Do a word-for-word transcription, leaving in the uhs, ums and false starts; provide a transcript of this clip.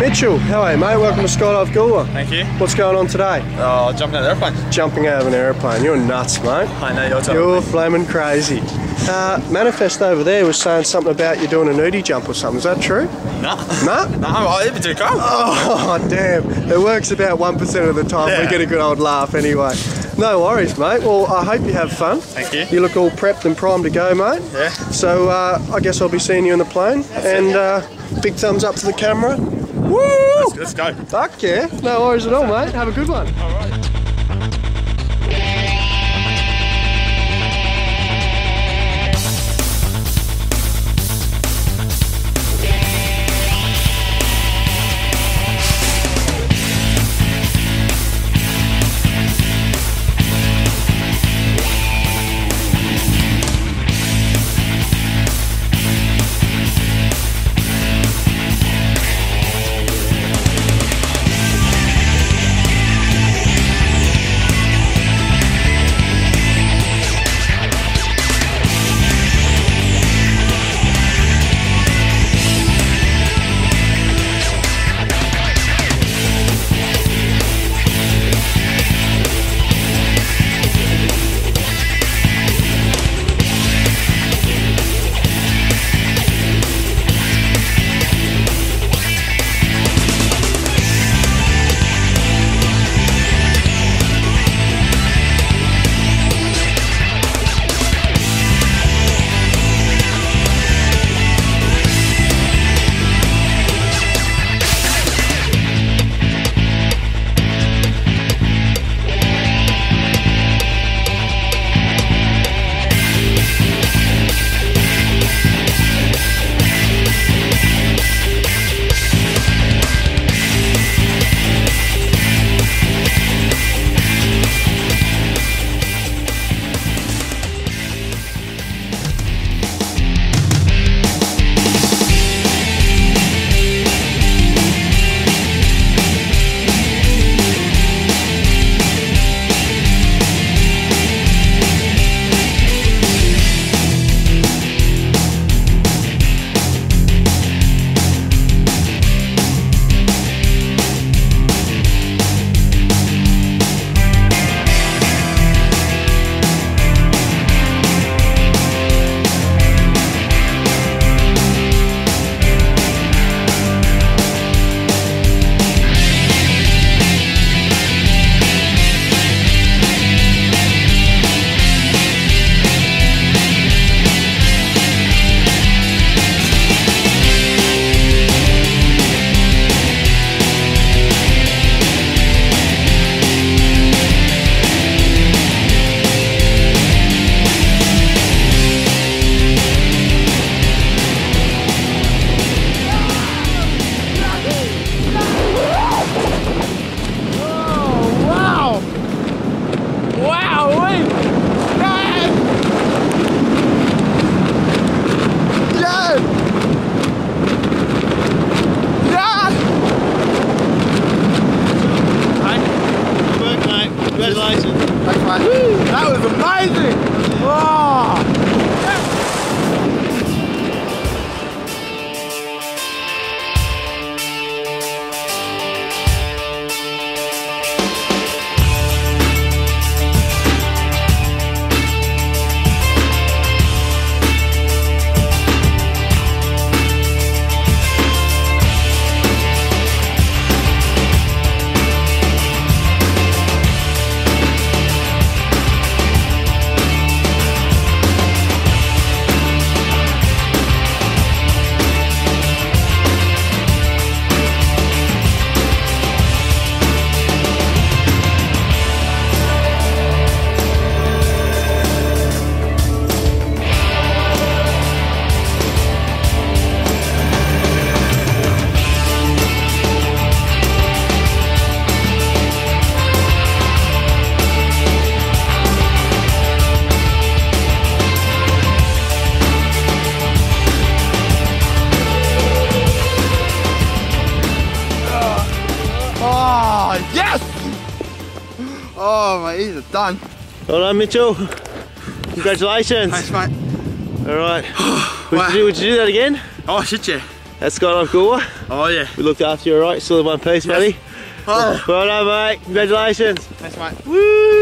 Mitchell, how are you, mate? Welcome to Skydive Goolwa. Thank you. What's going on today? Oh, jumping out of the airplane. Jumping out of an airplane. You're nuts, mate. I know, you're telling You're me. flaming crazy. Uh, Manifest over there was saying something about you doing a nudie jump or something. Is that true? No. No? No, I even did come. Oh, damn. It works about one percent of the time. Yeah. We get a good old laugh anyway. No worries, mate. Well, I hope you have fun. Thank you. You look all prepped and primed to go, mate. Yeah. So uh, I guess I'll be seeing you in the plane. That's and uh, big thumbs up to the camera. Woo! Let's, let's go. Fuck yeah. No worries at all, mate. Have a good one. All right. Congratulations. Thanks, mate. Woo, that was amazing. Oh. Oh, my ears are done. Well done, Mitchell. Congratulations. Thanks, mate. All right. Wow. Would, you do, would you do that again? Oh, shit, yeah. That's Skydive Goolwa. Oh yeah. We looked after you alright, still in one piece, buddy. Oh. Well done, mate. Congratulations. Thanks, mate. Woo!